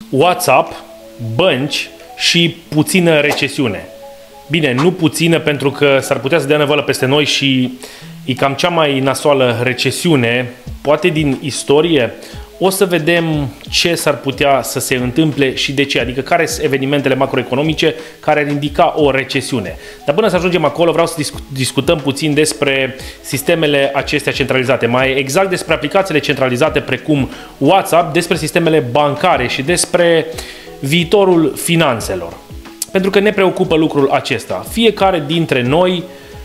WhatsApp, bănci și puțină recesiune. Bine, nu puțină, pentru că s-ar putea să dea năvală peste noi și e cam cea mai nasoală recesiune, poate din istorie. O să vedem ce s-ar putea să se întâmple și de ce, adică care sunt evenimentele macroeconomice care ar indica o recesiune. Dar până să ajungem acolo, vreau să discutăm puțin despre sistemele acestea centralizate, mai exact despre aplicațiile centralizate precum WhatsApp, despre sistemele bancare și despre viitorul finanțelor. Pentru că ne preocupă lucrul acesta. Fiecare dintre noi,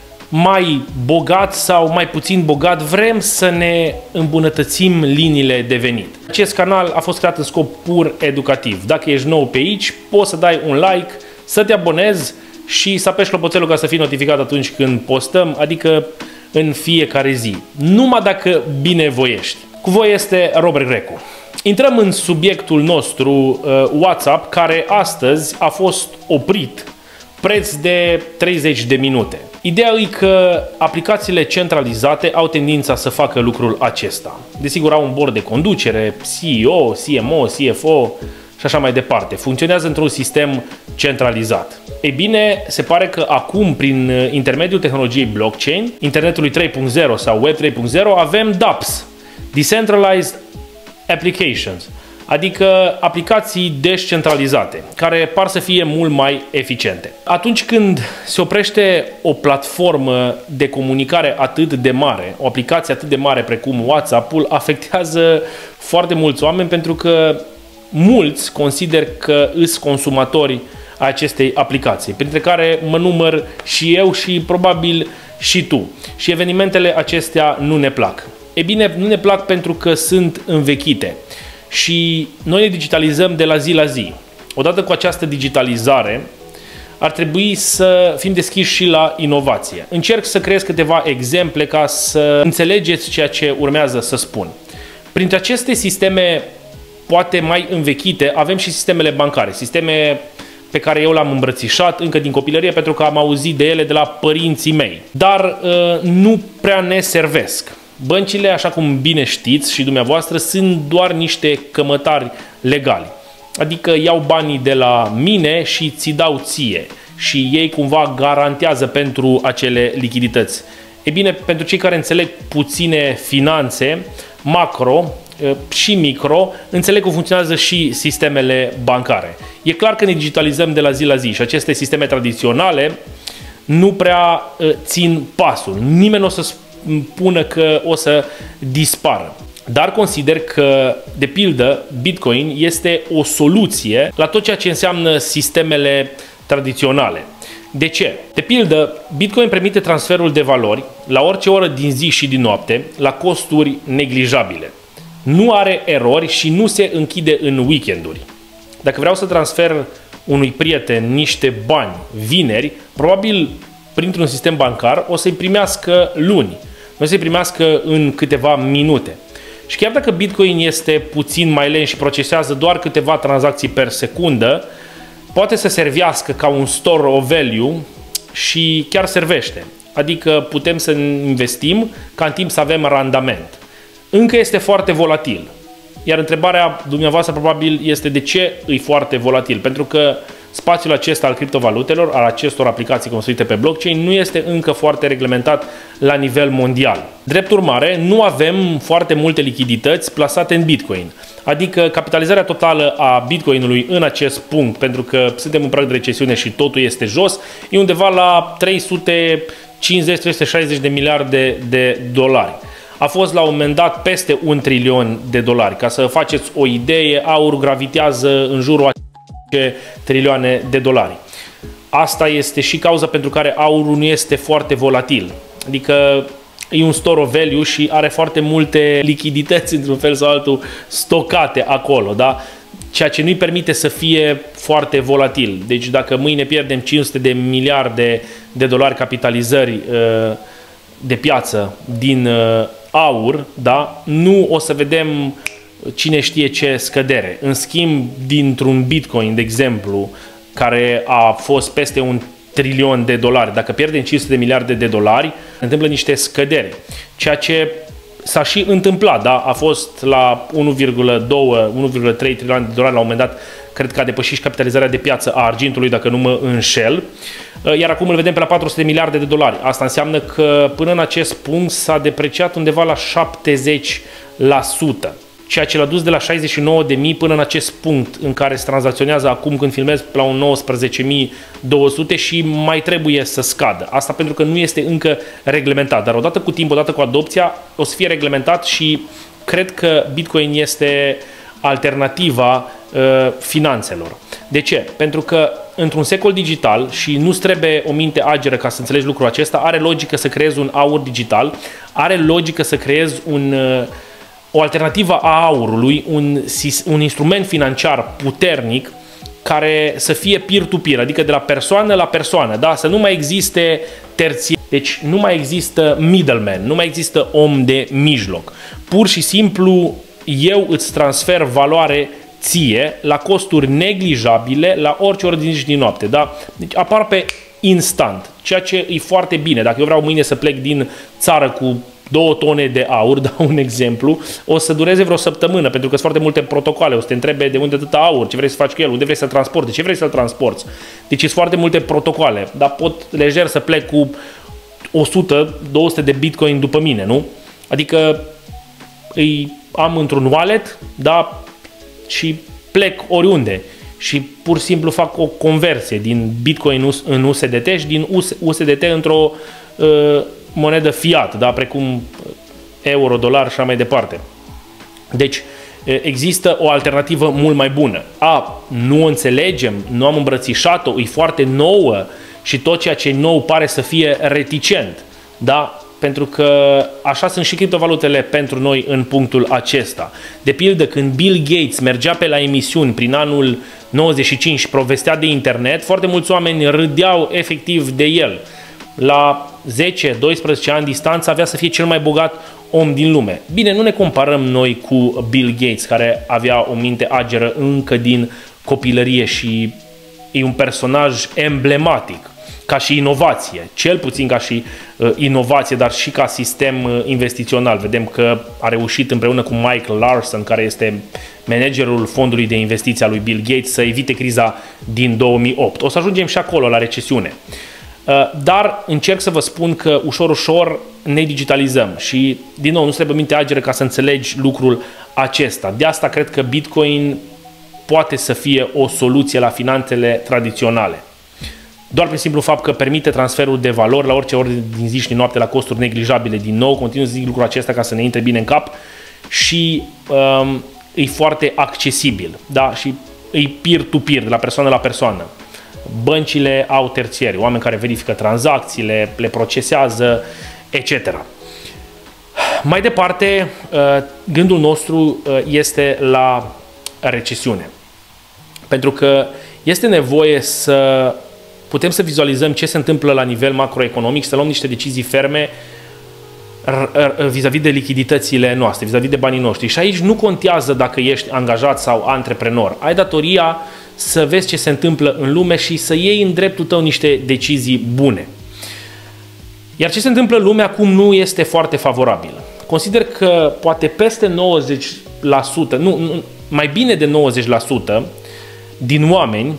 mai bogat sau mai puțin bogat, vrem să ne îmbunătățim liniile de venit. Acest canal a fost creat în scop pur educativ. Dacă ești nou pe aici, poți să dai un like, să te abonezi și să apeși clopoțelul ca să fii notificat atunci când postăm, adică în fiecare zi. Numai dacă binevoiești. Cu voi este Robert Grecu. Intrăm în subiectul nostru, WhatsApp, care astăzi a fost oprit preț de 30 de minute. Ideea e că aplicațiile centralizate au tendința să facă lucrul acesta. Desigur, au un bord de conducere, CEO, CMO, CFO și așa mai departe. Funcționează într-un sistem centralizat. Ei bine, se pare că acum, prin intermediul tehnologiei blockchain, internetului 3.0 sau Web 3.0, avem dApps, Decentralized Applications, adică aplicații descentralizate, care par să fie mult mai eficiente. Atunci când se oprește o platformă de comunicare atât de mare, o aplicație atât de mare precum WhatsApp-ul, afectează foarte mulți oameni, pentru că mulți consider că îs consumatori acestei aplicații, printre care mă număr și eu și probabil și tu. Și evenimentele acestea nu ne plac. E bine, nu ne plac pentru că sunt învechite și noi ne digitalizăm de la zi la zi. Odată cu această digitalizare, ar trebui să fim deschiși și la inovație. Încerc să creez câteva exemple ca să înțelegeți ceea ce urmează să spun. Printre aceste sisteme poate mai învechite, avem și sistemele bancare, sisteme pe care eu le-am îmbrățișat încă din copilărie, pentru că am auzit de ele de la părinții mei. Dar nu prea ne servesc. Băncile, așa cum bine știți și dumneavoastră, sunt doar niște cămătari legali. Adică iau banii de la mine și ți dau ție și ei cumva garantează pentru acele lichidități. E bine, pentru cei care înțeleg puține finanțe, macro și micro, înțeleg cum funcționează și sistemele bancare. E clar că ne digitalizăm de la zi la zi și aceste sisteme tradiționale nu prea țin pasul. Nimeni nu o să spună că o să dispară. Dar consider că, de pildă, Bitcoin este o soluție la tot ceea ce înseamnă sistemele tradiționale. De ce? De pildă, Bitcoin permite transferul de valori la orice oră din zi și din noapte, la costuri neglijabile. Nu are erori și nu se închide în weekenduri. Dacă vreau să transfer unui prieten niște bani vineri, probabil printr-un sistem bancar o să-i primească luni, nu să-i primească în câteva minute. Și chiar dacă Bitcoin este puțin mai lent și procesează doar câteva tranzacții per secundă, poate să servească ca un store of value și chiar servește. Adică putem să investim ca în timp să avem randament. Încă este foarte volatil. Iar întrebarea dumneavoastră probabil este de ce e foarte volatil. Pentru că spațiul acesta al criptovalutelor, al acestor aplicații construite pe blockchain, nu este încă foarte reglementat la nivel mondial. Drept urmare, nu avem foarte multe lichidități plasate în Bitcoin. Adică capitalizarea totală a Bitcoinului în acest punct, pentru că suntem în prag de recesiune și totul este jos, e undeva la 350-360 de miliarde de dolari. A fost la un moment dat peste $1 trilion. Ca să faceți o idee, aurul gravitează în jurul a trilioane de dolari. Asta este și cauza pentru care aurul nu este foarte volatil. Adică e un store of value și are foarte multe lichidități, într-un fel sau altul, stocate acolo, da? Ceea ce nu-i permite să fie foarte volatil. Deci dacă mâine pierdem 500 de miliarde de dolari capitalizări de piață din aur, da? Nu o să vedem cine știe ce scădere. În schimb, dintr-un Bitcoin, de exemplu, care a fost peste $1 trilion, dacă pierdem 500 de miliarde de dolari, se întâmplă niște scădere. Ceea ce s-a și întâmplat, da? A fost la 1,2-1,3 trilioane de dolari la un moment dat, cred că a depășit și capitalizarea de piață a argintului, dacă nu mă înșel, iar acum îl vedem pe la 400 de miliarde de dolari. Asta înseamnă că până în acest punct s-a depreciat undeva la 70%, ceea ce l-a dus de la 69.000 până în acest punct în care se tranzacționează acum când filmez la un 19.200 și mai trebuie să scadă. Asta pentru că nu este încă reglementat, dar odată cu timp, odată cu adopția, o să fie reglementat și cred că Bitcoin este alternativa finanțelor. De ce? Pentru că într-un secol digital, și nu trebuie o minte ageră ca să înțelegi lucrul acesta, are logică să creezi un aur digital, are logică să creezi o alternativă a aurului, un instrument financiar puternic care să fie peer-to-peer, adică de la persoană la persoană, da? Să nu mai existe terții, deci nu mai există middleman, nu mai există om de mijloc. Pur și simplu eu îți transfer valoare ție la costuri neglijabile la orice oră din zi și din noapte, da? Deci aproape instant, ceea ce e foarte bine. Dacă eu vreau mâine să plec din țară cu 2 tone de aur, dau un exemplu, o să dureze vreo săptămână, pentru că sunt foarte multe protocoale, o să te întrebe de unde atâta aur, ce vrei să faci cu el, unde vrei să-l transporti, de ce vrei să-l transporti. Deci sunt foarte multe protocoale, dar pot lejer să plec cu 100-200 de bitcoin după mine, nu? Adică îi am într-un wallet, da, și plec oriunde și pur și simplu fac o conversie din bitcoin în USDT și din USDT într-o monedă fiat, da, precum euro, dolar și așa mai departe. Deci există o alternativă mult mai bună. Nu o înțelegem, nu am îmbrățișat-o, e foarte nouă și tot ceea ce e nou pare să fie reticent, da? Pentru că așa sunt și criptovalutele pentru noi în punctul acesta. De pildă, când Bill Gates mergea pe la emisiuni prin anul 95 și povestea de internet, foarte mulți oameni râdeau efectiv de el. La 10-12 ani distanță avea să fie cel mai bogat om din lume. Bine, nu ne comparăm noi cu Bill Gates, care avea o minte ageră încă din copilărie și e un personaj emblematic ca și inovație, cel puțin ca și inovație, dar și ca sistem investițional. Vedem că a reușit împreună cu Michael Larson, care este managerul fondului de investiții al lui Bill Gates, să evite criza din 2008. O să ajungem și acolo, la recesiune. Dar încerc să vă spun că ușor, ușor ne digitalizăm și, din nou, nu trebuie minte ageră ca să înțelegi lucrul acesta. De asta cred că Bitcoin poate să fie o soluție la finanțele tradiționale. Doar prin simplu fapt că permite transferul de valori la orice ori din zi și din noapte la costuri neglijabile. Din nou, continuu să zic lucrul acesta ca să ne intre bine în cap și e foarte accesibil, da? Și e peer-to-peer, de la persoană la persoană. Băncile au terțieri, oameni care verifică tranzacțiile, le procesează, etc. Mai departe, gândul nostru este la recesiune. Pentru că este nevoie să putem să vizualizăm ce se întâmplă la nivel macroeconomic, să luăm niște decizii ferme vis-a-vis de lichiditățile noastre, vis-a-vis de banii noștri. Și aici nu contează dacă ești angajat sau antreprenor. Ai datoria să vezi ce se întâmplă în lume și să iei în dreptul tău niște decizii bune. Iar ce se întâmplă în lume acum nu este foarte favorabil. Consider că poate peste 90%, mai bine de 90% din oameni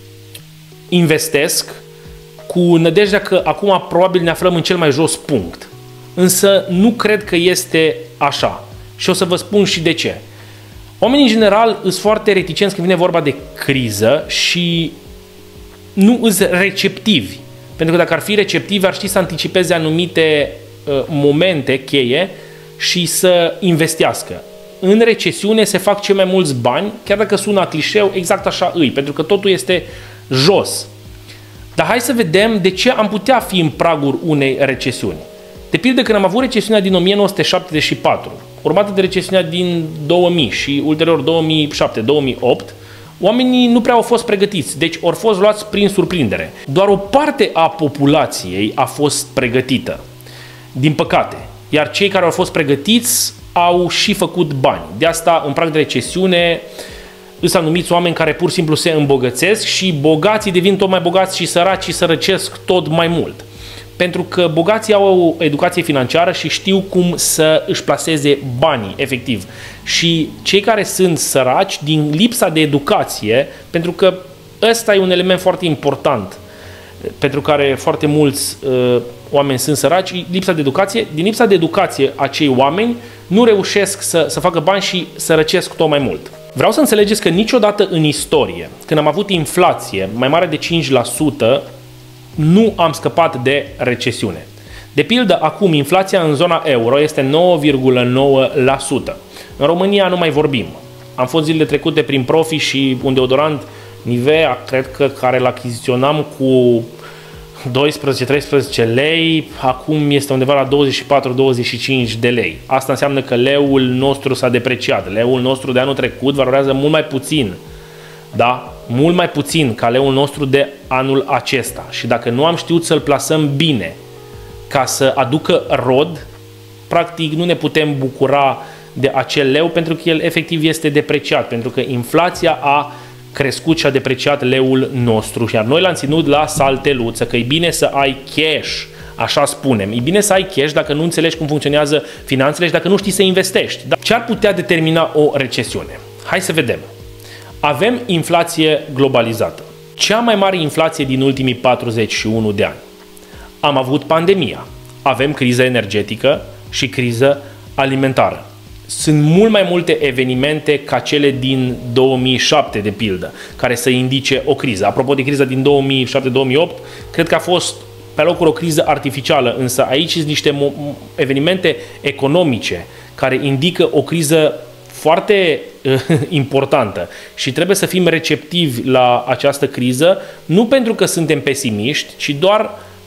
investesc cu nădejdea că acum probabil ne aflăm în cel mai jos punct. Însă nu cred că este așa. Și o să vă spun și de ce. Oamenii în general sunt foarte reticenți când vine vorba de criză și nu sunt receptivi. Pentru că dacă ar fi receptivi, ar ști să anticipeze anumite momente cheie și să investească. În recesiune se fac cei mai mulți bani, chiar dacă sună clișeu, exact așa îi, pentru că totul este jos. Dar hai să vedem de ce am putea fi în pragul unei recesiuni. De pildă, când am avut recesiunea din 1974, urmată de recesiunea din 2000 și ulterior 2007-2008, oamenii nu prea au fost pregătiți, deci au fost luați prin surprindere. Doar o parte a populației a fost pregătită, din păcate. Iar cei care au fost pregătiți au și făcut bani. De asta, în prag de recesiune, îs anumiți oameni care pur și simplu se îmbogățesc și bogații devin tot mai bogați și săracii sărăcesc tot mai mult. Pentru că bogații au o educație financiară și știu cum să își plaseze banii, efectiv. Și cei care sunt săraci, din lipsa de educație, pentru că ăsta e un element foarte important, pentru care foarte mulți oameni sunt săraci, lipsa de educație. Din lipsa de educație, acei oameni nu reușesc să facă bani și sărăcesc tot mai mult. Vreau să înțelegeți că niciodată în istorie, când am avut inflație mai mare de 5%, nu am scăpat de recesiune. De pildă, acum inflația în zona euro este 9,9%. În România nu mai vorbim. Am fost zilele trecute prin Profi și un deodorant Nivea, cred că care l achiziționam cu 12-13 lei, acum este undeva la 24-25 de lei. Asta înseamnă că leul nostru s-a depreciat. Leul nostru de anul trecut valorează mult mai puțin. Da? Mult mai puțin ca leul nostru de anul acesta. Și dacă nu am știut să-l plasăm bine ca să aducă rod, practic nu ne putem bucura de acel leu pentru că el efectiv este depreciat, pentru că inflația a crescut și a depreciat leul nostru. Iar noi l-am ținut la salteluță, că e bine să ai cash, așa spunem. E bine să ai cash dacă nu înțelegi cum funcționează finanțele și dacă nu știi să investești. Dar ce ar putea determina o recesiune? Hai să vedem. Avem inflație globalizată. Cea mai mare inflație din ultimii 41 de ani. Am avut pandemia. Avem criză energetică și criză alimentară. Sunt mult mai multe evenimente ca cele din 2007, de pildă, care să indice o criză. Apropo de criza din 2007-2008, cred că a fost pe locuri o criză artificială, însă aici sunt niște evenimente economice care indică o criză foarte importantă și trebuie să fim receptivi la această criză, nu pentru că suntem pesimiști, ci doar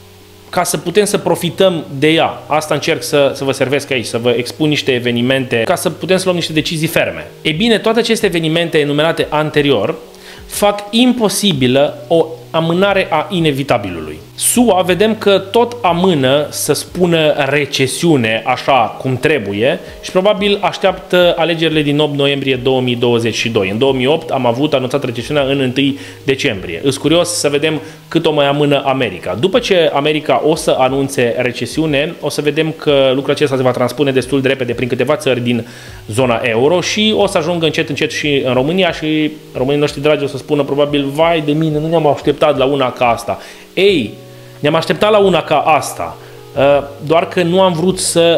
ca să putem să profităm de ea. Asta încerc să vă servesc aici, să vă expun niște evenimente ca să putem să luăm niște decizii ferme. E bine, toate aceste evenimente enumerate anterior fac imposibilă o amânare a inevitabilului. SUA vedem că tot amână să spună recesiune așa cum trebuie și probabil așteaptă alegerile din 8 noiembrie 2022. În 2008 am avut anunțat recesiunea în 1 decembrie. Îs curios să vedem cât o mai amână America. După ce America o să anunțe recesiune, o să vedem că lucrul acesta se va transpune destul de repede prin câteva țări din zona euro și o să ajungă încet încet și în România și românii noștri dragi o să spună probabil, vai de mine, nu ne-am așteptat la una ca asta. Ei, ne-am așteptat la una ca asta, doar că nu am vrut să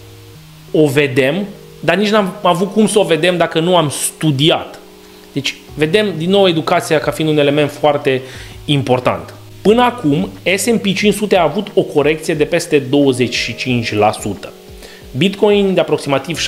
o vedem, dar nici n-am avut cum să o vedem dacă nu am studiat. Deci, vedem din nou educația ca fiind un element foarte important. Până acum, S&P 500 a avut o corecție de peste 25%. Bitcoin de aproximativ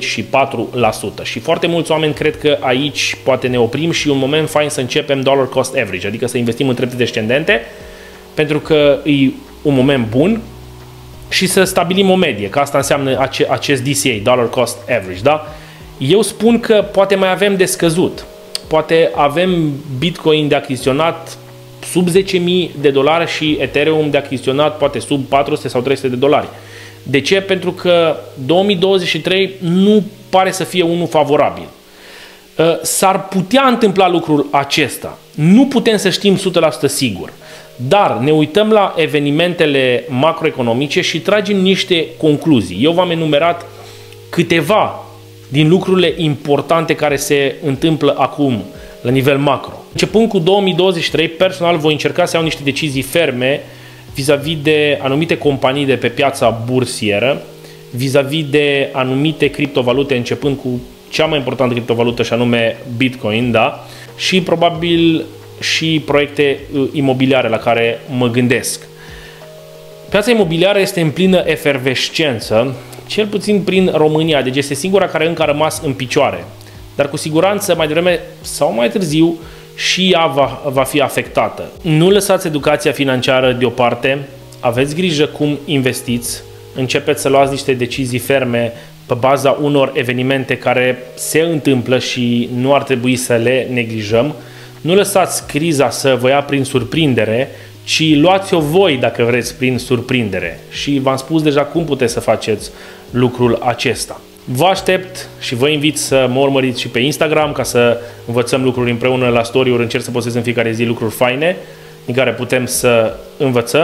74% și foarte mulți oameni cred că aici poate ne oprim și e un moment fain să începem dollar cost average, adică să investim în trepte descendente, pentru că e un moment bun și să stabilim o medie, că asta înseamnă acest DCA, dollar cost average, da? Eu spun că poate mai avem de scăzut, poate avem Bitcoin de achiziționat sub $10.000 și Ethereum de achiziționat poate sub 400 sau 300 de dolari. De ce? Pentru că 2023 nu pare să fie unul favorabil. S-ar putea întâmpla lucrul acesta. Nu putem să știm 100% sigur. Dar ne uităm la evenimentele macroeconomice și tragem niște concluzii. Eu v-am enumerat câteva din lucrurile importante care se întâmplă acum la nivel macro. Începând cu 2023, personal voi încerca să iau niște decizii ferme vis-a-vis de anumite companii de pe piața bursieră, vis-a-vis de anumite criptovalute, începând cu cea mai importantă criptovalută și anume Bitcoin, da? Și probabil și proiecte imobiliare la care mă gândesc. Piața imobiliară este în plină efervescență, cel puțin prin România, deci este singura care încă a rămas în picioare. Dar cu siguranță mai devreme sau mai târziu și ea va fi afectată. Nu lăsați educația financiară deoparte, aveți grijă cum investiți, începeți să luați niște decizii ferme pe baza unor evenimente care se întâmplă și nu ar trebui să le neglijăm. Nu lăsați criza să vă ia prin surprindere, ci luați-o voi dacă vreți prin surprindere. Și v-am spus deja cum puteți să faceți lucrul acesta. Vă aștept și vă invit să mă urmăriți și pe Instagram ca să învățăm lucruri împreună la story-uri. Încerc să postez în fiecare zi lucruri faine din care putem să învățăm.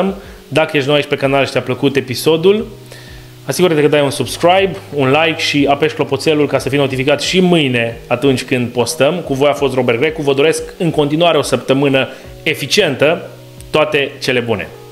Dacă ești nou aici pe canal și ți-a plăcut episodul, asigură-te că dai un subscribe, un like și apeși clopoțelul ca să fii notificat și mâine atunci când postăm. Cu voi a fost Robert Grecu, vă doresc în continuare o săptămână eficientă, toate cele bune!